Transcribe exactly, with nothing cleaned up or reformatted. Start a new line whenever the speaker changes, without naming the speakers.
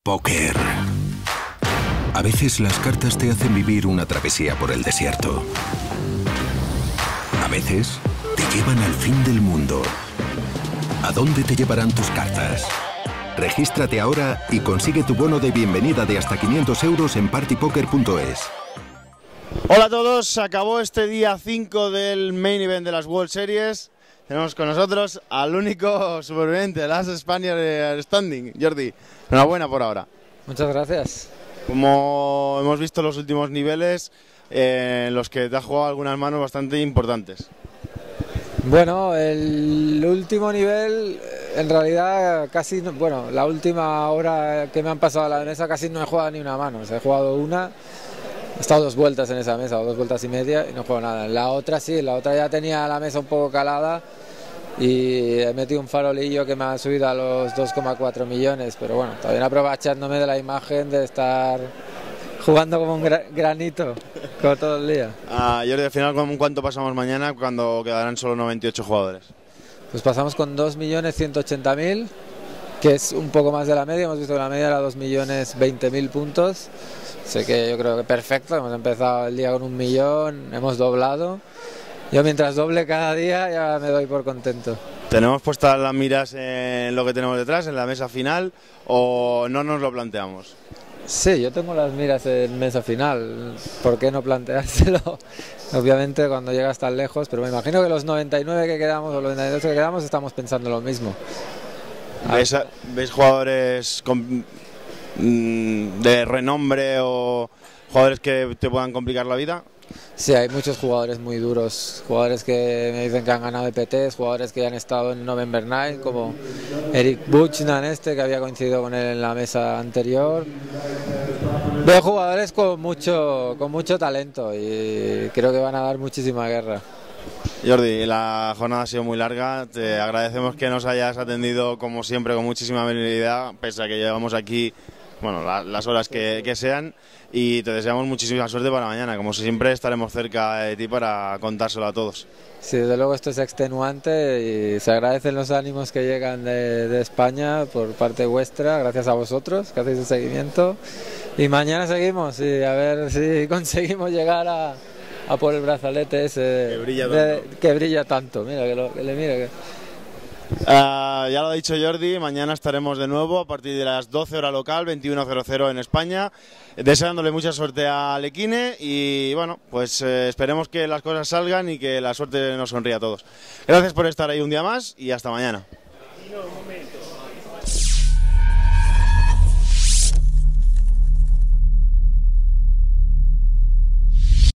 Póker. A veces las cartas te hacen vivir una travesía por el desierto. A veces te llevan al fin del mundo. ¿A dónde te llevarán tus cartas? Regístrate ahora y consigue tu bono de bienvenida de hasta quinientos euros en party poker punto es.
Hola a todos, se acabó este día cinco del main event de las World Series. Tenemos con nosotros al único superviviente, Last Spaniard Standing, Jordi. Enhorabuena por ahora.
Muchas gracias.
Como hemos visto los últimos niveles, eh, en los que te has jugado algunas manos bastante importantes.
Bueno, el último nivel, en realidad casi, no, bueno, la última hora que me han pasado a la mesa casi no he jugado ni una mano. O sea, he jugado una, he estado dos vueltas en esa mesa, o dos vueltas y media, y no he jugado nada. En la otra sí, en la otra ya tenía la mesa un poco calada y he metido un farolillo que me ha subido a los dos coma cuatro millones, pero bueno, también aprovechándome de la imagen de estar jugando como un gra granito como todo el día.
Ah, Jordi, al final, ¿con cuánto pasamos mañana cuando quedarán solo noventa y ocho jugadores?
Pues pasamos con dos millones ciento ochenta mil, que es un poco más de la media. Hemos visto que la media era dos millones veinte mil puntos. Sé que yo creo que perfecto, hemos empezado el día con un millón, hemos doblado. Yo mientras doble cada día ya me doy por contento.
¿Tenemos puestas las miras en lo que tenemos detrás, en la mesa final, o no nos lo planteamos?
Sí, yo tengo las miras en mesa final, ¿por qué no planteárselo? Obviamente cuando llegas tan lejos, pero me imagino que los noventa y nueve que quedamos o los noventa y dos que quedamos estamos pensando lo mismo.
¿Ves, ¿ves jugadores con, mmm, de renombre o jugadores que te puedan complicar la vida?
Sí, hay muchos jugadores muy duros, jugadores que me dicen que han ganado E P Ts, jugadores que han estado en November Night, como Eric Buchnan, este que había coincidido con él en la mesa anterior. Veo jugadores con mucho, con mucho talento y creo que van a dar muchísima guerra.
Jordi, la jornada ha sido muy larga, te agradecemos que nos hayas atendido como siempre con muchísima amabilidad, pese a que llevamos aquí, bueno, la, las horas que, que sean, y te deseamos muchísima suerte para mañana. Como siempre estaremos cerca de ti para contárselo a todos.
Sí, desde luego esto es extenuante y se agradecen los ánimos que llegan de, de España por parte vuestra, gracias a vosotros que hacéis el seguimiento, y mañana seguimos y a ver si conseguimos llegar a, a por el brazalete ese
que brilla tanto,
de, que brilla tanto. Mira, que, lo, que le mira que...
Uh, ya lo ha dicho Jordi, mañana estaremos de nuevo a partir de las doce hora local, veintiuno cero cero en España, deseándole mucha suerte a Lequine y bueno, pues eh, esperemos que las cosas salgan y que la suerte nos sonríe a todos. Gracias por estar ahí un día más y hasta mañana.